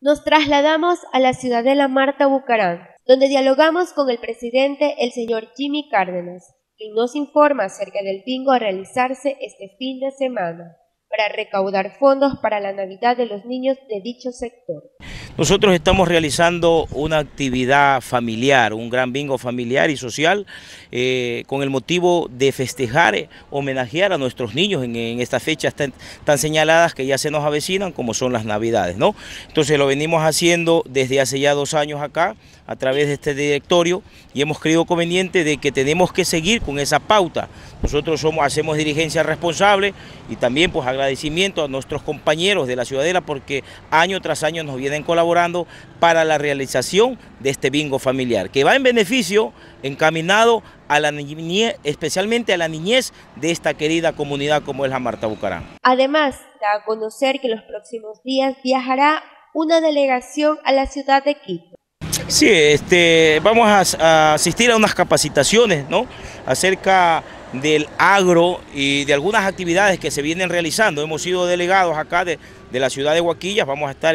Nos trasladamos a la ciudadela Marta Bucarán, donde dialogamos con el presidente, el señor Jimmy Cárdenas, quien nos informa acerca del bingo a realizarse este fin de semana para recaudar fondos para la Navidad de los niños de dicho sector. Nosotros estamos realizando una actividad familiar, un gran bingo familiar y social, con el motivo de festejar, homenajear a nuestros niños en estas fechas tan señaladas que ya se nos avecinan, como son las Navidades, ¿no? Entonces lo venimos haciendo desde hace ya 2 años acá, a través de este directorio, y hemos creído conveniente de que tenemos que seguir con esa pauta. Nosotros hacemos dirigencia responsable y también pues agradecimiento a nuestros compañeros de la ciudadela porque año tras año nos vienen colaborando para la realización de este bingo familiar, que va en beneficio encaminado a la niñez, especialmente a la niñez de esta querida comunidad como es la Marta Bucarán. Además, da a conocer que los próximos días viajará una delegación a la ciudad de Quito. Sí, vamos a asistir a unas capacitaciones, ¿no?, acerca del agro y de algunas actividades que se vienen realizando. Hemos sido delegados acá de la ciudad de Huaquillas, vamos a estar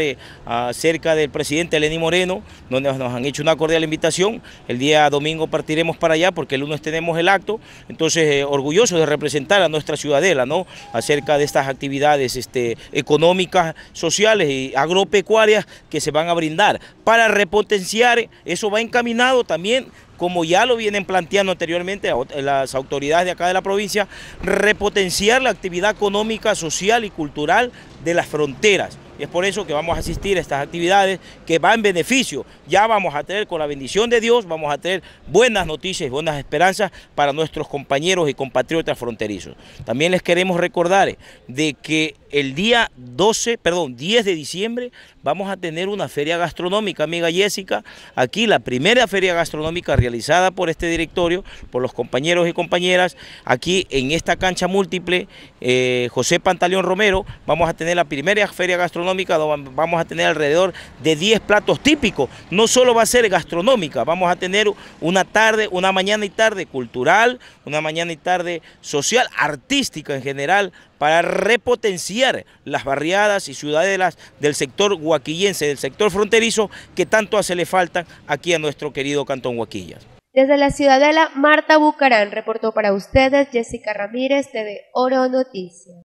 cerca del presidente Lenín Moreno, donde nos han hecho una cordial invitación. El día domingo partiremos para allá porque el lunes tenemos el acto, entonces orgulloso de representar a nuestra ciudadela, ¿no?, acerca de estas actividades económicas, sociales y agropecuarias que se van a brindar para repotenciar. Eso va encaminado también, como ya lo vienen planteando anteriormente las autoridades de acá de la provincia, repotenciar la actividad económica, social y cultural de las fronteras. Y es por eso que vamos a asistir a estas actividades que van en beneficio. Ya vamos a tener, con la bendición de Dios, vamos a tener buenas noticias y buenas esperanzas para nuestros compañeros y compatriotas fronterizos. También les queremos recordar de que el día 10 de diciembre vamos a tener una feria gastronómica, amiga Jessica, aquí la primera feria gastronómica realizada por este directorio, por los compañeros y compañeras, aquí en esta cancha múltiple, José Pantaleón Romero, vamos a tener la primera feria gastronómica, donde vamos a tener alrededor de 10 platos típicos. No solo va a ser gastronómica, vamos a tener una tarde, una mañana y tarde cultural, una mañana y tarde social, artística en general, para repotenciar las barriadas y ciudadelas del sector huaquillense, del sector fronterizo, que tanto hace le faltan aquí a nuestro querido Cantón Huaquillas. Desde la ciudadela Marta Bucarán reportó para ustedes Jessica Ramírez, TV Oro Noticias.